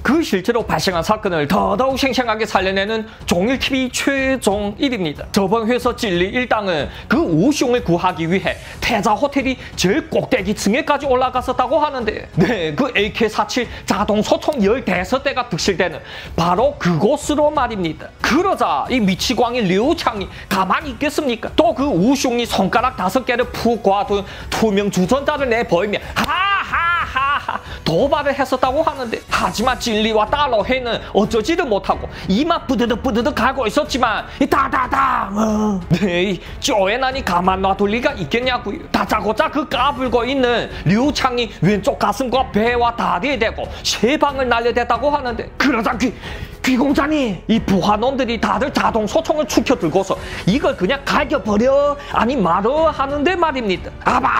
그 실제로 발생한 사건을 더더욱 생생하게 살려내는 종일TV 최종 1위입니다. 저번 회서 찔리 일당은 그 우숑을 구하기 위해 태자 호텔이 제일 꼭대기층에까지 올라갔었다고 하는데, 네, 그 AK-47 자동 소총 15대가 득실되는 바로 그곳으로 말입니다. 그러자 이 미치광이 류창이 가만히 있겠습니까? 또 그 우숑이 손가락 5개를 푹 꽈둔 투명 주전자를 내보이며 하하하하 도발을 했었다고 하는데, 하지만 찔리와 달러회는 어쩌지도 못하고 이마 뿌드득 갈고 있었지만 이 다다당 네, 이 쪼에난이 가만 놔둘 리가 있겠냐고요. 다짜고짜 그 까불고 있는 류창이 왼쪽 가슴과 배와 다리에 대고 3방을 날려댔다고 하는데, 그러자 귀공자님, 이 부하놈들이 다들 자동 소총을 축혀 들고서 이걸 그냥 갈겨버려 아니 말어 하는데 말입니다.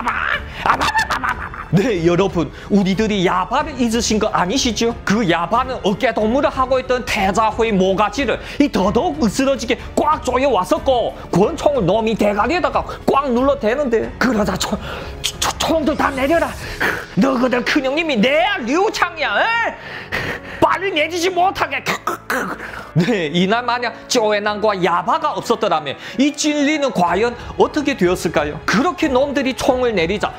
네, 여러분, 우리들이 야바를 잊으신 거 아니시죠? 그 야바는 어깨동무를 하고 있던 태자호의 모가지를 이 더더욱 으스러지게 꽉 조여 왔었고, 권총을 놈이 대가리에다가 꽉 눌러대는데, 그러자 총들 다 내려라. 너희들 큰형님이 내야 류창이야. 빨리 내지지 못하게. 네, 이날 만약 쪼에난과 야바가 없었더라면 이 찔리는 과연 어떻게 되었을까요? 그렇게 놈들이 총을 내리자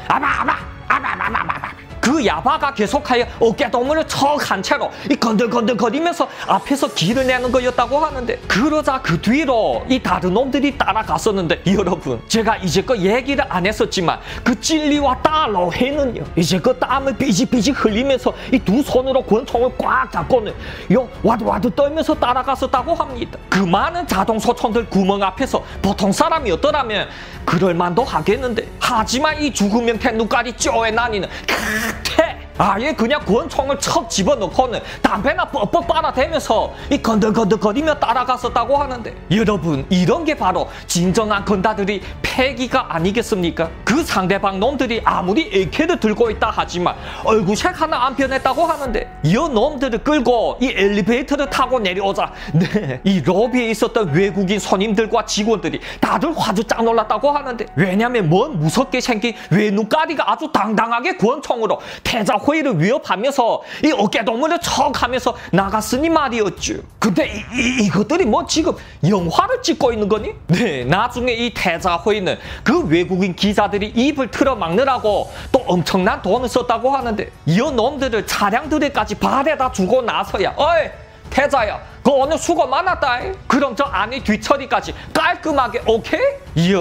그 야바가 계속하여 어깨동무를 척 한 채로 이 건들건들거리면서 앞에서 길을 내는 거였다고 하는데, 그러자 그 뒤로 이 다른 놈들이 따라갔었는데, 여러분, 제가 이제껏 얘기를 안 했었지만 그 찔리와 달러회는요, 이제껏 땀을 삐직삐직 흘리면서 이 두 손으로 권총을 꽉 잡고는 와드 떨면서 따라갔었다고 합니다. 그 많은 자동 소총들 구멍 앞에서 보통 사람이었더라면 그럴만도 하겠는데, 하지만 이 죽은 명태 눈깔이 쪼에난이는 아예 그냥 권총을 척 집어넣고는 담배나 뻑뻑 빨아대면서 이 건들건들거리며 따라갔었다고 하는데, 여러분, 이런 게 바로 진정한 건다들이 패기가 아니겠습니까? 그 상대방 놈들이 아무리 AK를 들고 있다 하지만 얼굴색 하나 안 변했다고 하는데, 이 놈들을 끌고 이 엘리베이터를 타고 내려오자 네, 이 로비에 있었던 외국인 손님들과 직원들이 다들 화들짝 놀랐다고 하는데, 왜냐면 뭔 무섭게 생긴 외눈가리가 아주 당당하게 권총으로 태자 호의를 위협하면서 이 어깨동무를 척 하면서 나갔으니 말이었죠. 근데 이것들이 뭐 지금 영화를 찍고 있는 거니? 네, 나중에 이 태자 호의는 그 외국인 기자들이 입을 틀어막느라고 또 엄청난 돈을 썼다고 하는데, 이 놈들을 차량들에까지 발에다 주고 나서야 어이 태자야, 그 오늘 수고 많았다. 그럼 저 안에 뒤처리까지 깔끔하게 오케이? 이어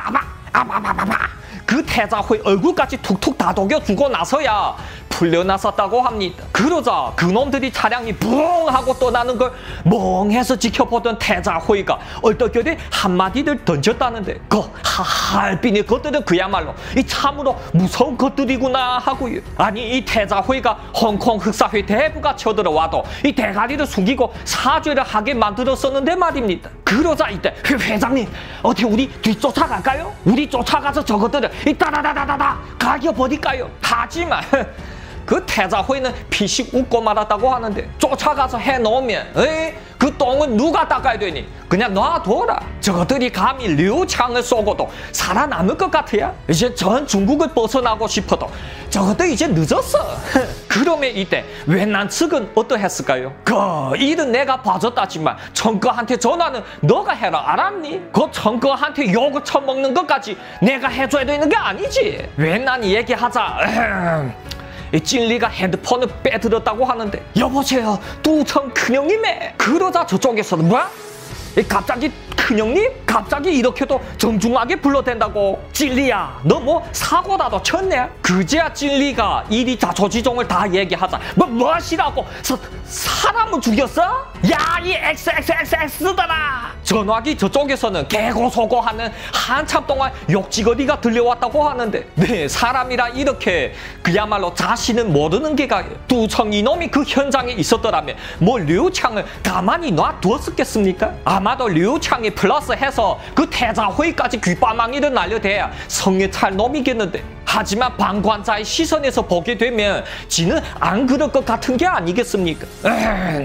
그 태자호의 얼굴까지 툭툭 다독여주고 나서야 풀려났었다고 합니다. 그러자 그놈들이 차량이 붕 하고 떠나는 걸 멍해서 지켜보던 태자호이가 얼떨결에 한마디를 던졌다는데, 그 하할빈의 것들은 그야말로 이 참으로 무서운 것들이구나 하고요. 아니, 이 태자호이가 홍콩 흑사회 대부가 쳐들어와도 이 대가리를 숙이고 사죄를 하게 만들었었는데 말입니다. 그러자 이때 회장님, 어떻게 우리 뒤쫓아갈까요? 우리 쫓아가서 저것들을 이 따다다다다다 가겨버릴까요? 하지만 그 태자호이는 피식 웃고 말았다고 하는데, 쫓아가서 해놓으면 그 똥은 누가 닦아야 되니? 그냥 놔둬라. 저것들이 감히 류창을 쏘고도 살아남을 것 같아야? 이제 전 중국을 벗어나고 싶어도 저것도 이제 늦었어. 그러면 이때 웬난 측은 어떠했을까요? 그 일은 내가 봐줬다지만 청거한테 전화는 너가 해라, 알았니? 그 청거한테 욕을 처먹는 것까지 내가 해줘야 되는 게 아니지. 웬난 얘기하자. 이 찔리가 핸드폰을 빼들었다고 하는데, 여보세요, 뚜청 큰형님의. 그러자 저쪽에서는 뭐야? 갑자기 큰형님? 갑자기 이렇게도 정중하게 불러댄다고? 찔리야, 너 뭐 사고라도 쳤네? 그제야 찔리가 이리 자초지종을 다 얘기하자 뭐시라고? 사람을 죽였어? 야, 이 XXXX더라. 전화기 저쪽에서는 개고소고하는 한참 동안 욕지거리가 들려왔다고 하는데, 네, 사람이라 이렇게 그야말로 자신은 모르는 게가 뚜청 이놈이 그 현장에 있었더라면 뭐 류창을 가만히 놔두었겠습니까? 아마도 류창이 플러스해서 그 태자호의까지 귓바망이를 날려대야 성에 찰 놈이겠는데, 하지만 방관자의 시선에서 보게 되면 지는 안 그럴 것 같은 게 아니겠습니까?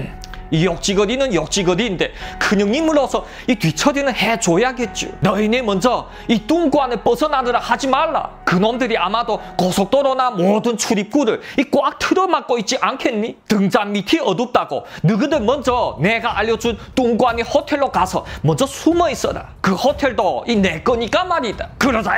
이 역지거리는 역지거리인데 큰형님으로서 이 뒤처리는 해줘야겠죠. 너희네 먼저 이 뚱관을 벗어나느라 하지 말라. 그놈들이 아마도 고속도로나 모든 출입구를 이 꽉 틀어막고 있지 않겠니? 등잔 밑이 어둡다고 너희들 먼저 내가 알려준 뚱관이 호텔로 가서 먼저 숨어 있어라. 그 호텔도 이 내 거니까 말이다. 그러자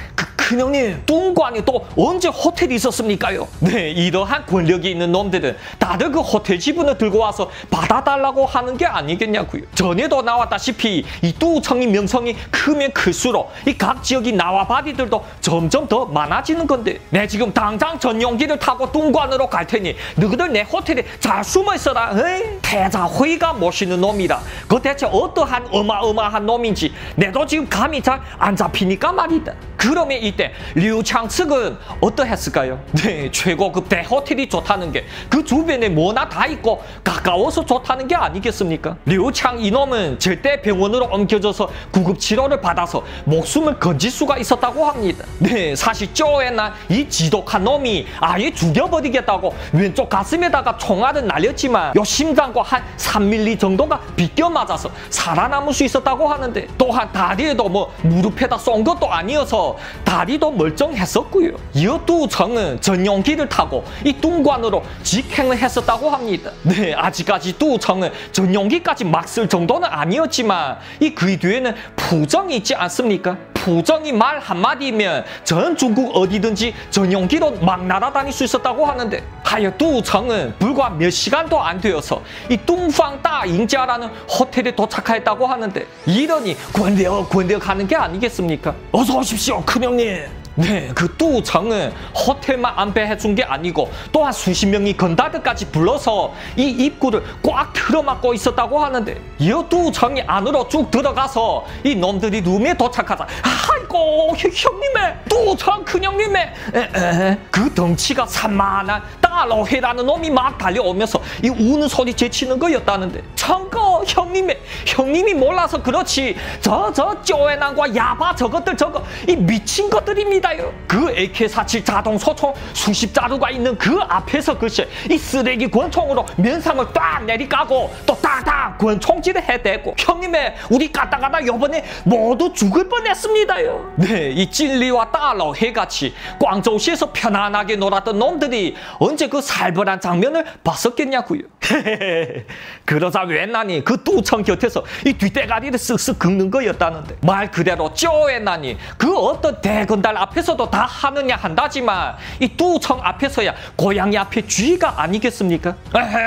큰형님, 뚱관이 또 언제 호텔이 있었습니까요? 네, 이러한 권력이 있는 놈들은 다들 그 호텔 지분을 들고 와서 받아달라고 하는 게 아니겠냐고요. 전에도 나왔다시피 이 뚜청이 명성이 크면 클수록 이 각 지역이 나와바리들도 점점 더 많아지는 건데, 내 지금 당장 전용기를 타고 뚱관으로 갈 테니 너희들 내 호텔에 잘 숨어 있어라. 에이? 태자회의가 모시는 놈이라 그 대체 어떠한 어마어마한 놈인지 내도 지금 감이 잘 안 잡히니까 말이다. 그러면 이때 류창 측은 어떠했을까요? 네, 최고급 대호텔이 좋다는 게 그 주변에 뭐나 다 있고 가까워서 좋다는 게 아니겠습니까? 류창 이놈은 절대 병원으로 옮겨져서 구급 치료를 받아서 목숨을 건질 수가 있었다고 합니다. 네, 사실 쪼에나 이 지독한 놈이 아예 죽여버리겠다고 왼쪽 가슴에다가 총알을 날렸지만 요 심장과 한 3mm 정도가 비껴 맞아서 살아남을 수 있었다고 하는데, 또한 다리에도 뭐 무릎에다 쏜 것도 아니어서 다리도 멀쩡했었고요. 이어 뚜청은 전용기를 타고 이 뚱관으로 직행을 했었다고 합니다. 네, 아직까지 뚜청은 전용기까지 막 쓸 정도는 아니었지만 이 그 뒤에는 푸정이 있지 않습니까? 푸정이 말 한마디면 전 중국 어디든지 전용기로 막 날아다닐 수 있었다고 하는데, 하여 뚜청은 불과 몇 시간도 안 되어서 이 뚱팡 따잉자라는 호텔에 도착했다고 하는데, 이러니 권력 하는 게 아니겠습니까? 어서 오십시오, 큰형님. 네, 그 뚜청은 호텔만 안배해준 게 아니고 또한 수십 명의 건달들까지 불러서 이 입구를 꽉 틀어막고 있었다고 하는데, 이 뚜청이 안으로 쭉 들어가서 이 놈들이 룸에 도착하자 아이고 형님의 뚜청 큰형님의 그 덩치가 산만한 따로해라는 놈이 막 달려오면서 이 우는 소리 제치는 거였다는데, 청거 형님이 몰라서 그렇지 저 쪼에난과 야바 저것들 저거 이 미친 것들입니다. 그 AK-47 자동 소총 수십 자루가 있는 그 앞에서 글쎄 이 쓰레기 권총으로 면상을 딱 내리까고 또 딱딱 권총질을 해대고, 형님의 우리 가다가다 요번에 모두 죽을 뻔했습니다요. 네, 이 찐리와 따로 해같이 광저우시에서 편안하게 놀았던 놈들이 언제 그 살벌한 장면을 봤었겠냐고요. 그러자 웬나니 그 뚜청 곁에서 이 뒷대가리를 쓱쓱 긁는 거였다는데, 말 그대로 쪼에나니 그 어떤 대건달 앞에서도 다 하느냐 한다지만 이 뚜청 앞에서야 고양이 앞에 쥐가 아니겠습니까?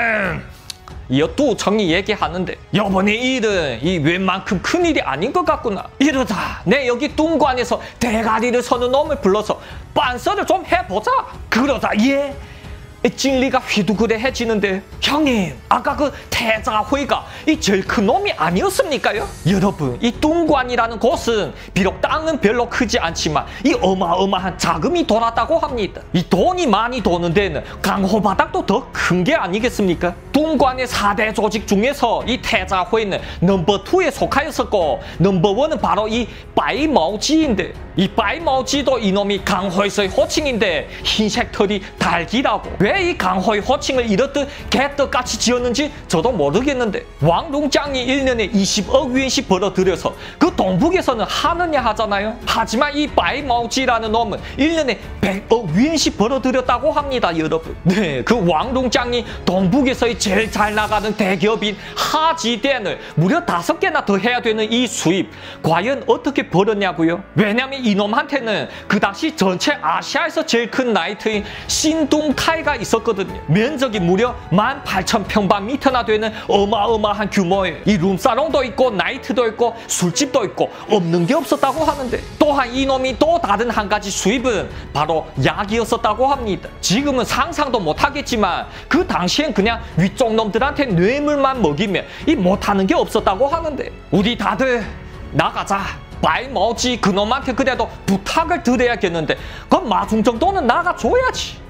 이 뚜청이 얘기하는데, 요번에 일은 이 웬만큼 큰일이 아닌 것 같구나. 이러자 내 여기 뚱관에서 대가리를 서는 놈을 불러서 빤서를 좀 해보자. 그러자 예? 찐리가 휘두그레해지는데, 형님 아까 그 태자회가 이 제일 큰 놈이 아니었습니까요? 여러분, 이 뚱관이라는 곳은 비록 땅은 별로 크지 않지만 이 어마어마한 자금이 돌았다고 합니다. 이 돈이 많이 도는 데는 강호바닥도 더 큰 게 아니겠습니까? 뚱관의 4대 조직 중에서 이 태자회는 넘버 2에 속하였었고, 넘버 1은 바로 이 빠이마오지인데, 이 빠이마오지도 이놈이 강호에서의 호칭인데 흰색 털이 달기라고. 왜 이 강호의 호칭을 이렇듯 개떡같이 지었는지 저도 모르겠는데, 왕롱장이 1년에 20억 위엔씩 벌어들여서 그 동북에서는 하느냐 하잖아요. 하지만 이 빠이마오지라는 놈은 1년에 100억 위엔씩 벌어들였다고 합니다, 여러분. 네, 그 왕롱장이 동북에서의 제일 잘 나가는 대기업인 하지덴을 무려 5개나 더 해야 되는 이 수입, 과연 어떻게 벌었냐고요? 왜냐면 이놈한테는 그 당시 전체 아시아에서 제일 큰 나이트인 신둥카이가 있었거든요. 면적이 무려 18,000평방미터나 되는 어마어마한 규모의 이 룸사롱도 있고 나이트도 있고 술집도 있고 없는 게 없었다고 하는데, 또한 이놈이 또 다른 한 가지 수입은 바로 약이었었다고 합니다. 지금은 상상도 못하겠지만 그 당시엔 그냥 위쪽 놈들한테 뇌물만 먹이면 이 못하는 게 없었다고 하는데, 우리 다들 나가자. 빠이마오지 그놈한테 그래도 부탁을 드려야겠는데 그 마중 정도는 나가줘야지.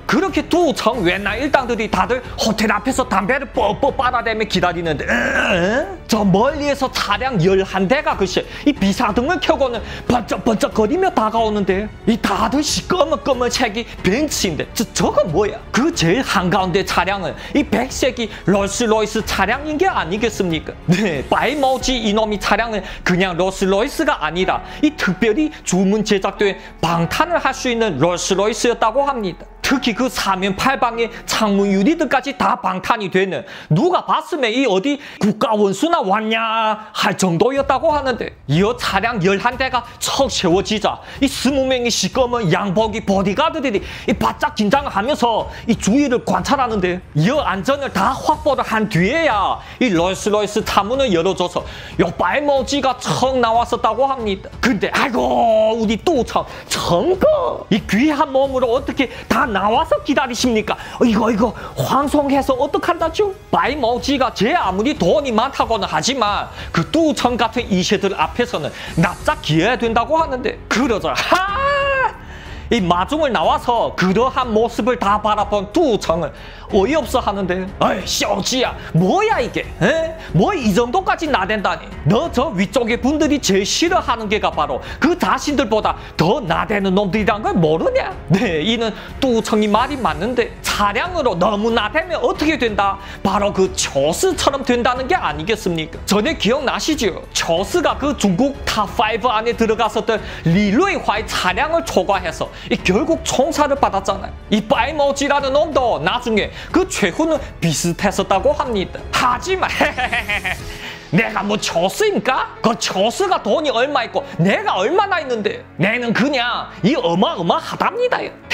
그렇게 두청 웬날 일당들이 다들 호텔 앞에서 담배를 뻑뻑 빨아대며 기다리는데 저 멀리에서 차량 11대가 글쎄 이 비사등을 켜고는 번쩍번쩍거리며 다가오는데 이 다들 시꺼먼꺼먼 색이 벤츠인데 저건 뭐야? 그 제일 한가운데 차량은 이 백색이 롤스로이스 차량인 게 아니겠습니까? 네, 바이머지 이놈이 차량은 그냥 롤스로이스가 아니라 이 특별히 주문 제작된 방탄을 할 수 있는 롤스로이스였다고 합니다. 특히 그 사면 팔방에 창문 유리들까지 다 방탄이 되는 누가 봤으면 이 어디 국가원수나 왔냐 할 정도였다고 하는데 이어 차량 11대가 척 세워지자 이 20명의 시꺼먼 양복이 보디가드들이 이 바짝 긴장을 하면서 이 주위를 관찰하는데 이어 안전을 다 확보를 한 뒤에야 이 롤스로이스 차문을 열어줘서 요 빨모지가 척 나왔었다고 합니다. 근데 아이고 우리 뚜청 정거 이 귀한 몸으로 어떻게 다 나와서 기다리십니까? 이거 황송해서 어떡한다죠? 바이머지가 제 아무리 돈이 많다고는 하지만 그 뚜청 같은 이세들 앞에서는 납작 기해야 된다고 하는데 그러자 이 마중을 나와서 그러한 모습을 다 바라본 뚜청을 어이없어 하는데 어이 쇼지야 뭐야 이게 뭐 이 정도까지 나댄다니 너 저 위쪽의 분들이 제일 싫어하는 게가 바로 그 자신들보다 더 나대는 놈들이란 걸 모르냐? 네 이는 뚜청이 말이 맞는데 차량으로 너무 나대면 어떻게 된다? 바로 그 초스처럼 된다는 게 아니겠습니까? 전에 기억나시죠? 초스가 그 중국 탑5 안에 들어갔었던 리루이화의 차량을 초과해서 결국 총살을 받았잖아요. 이 바이머지라는 놈도 나중에 그 최후는 비슷했었다고 합니다. 하지만 내가 뭐 초스입니까? 그 초스가 돈이 얼마 있고 내가 얼마나 있는데 내는 그냥 이 어마어마하답니다.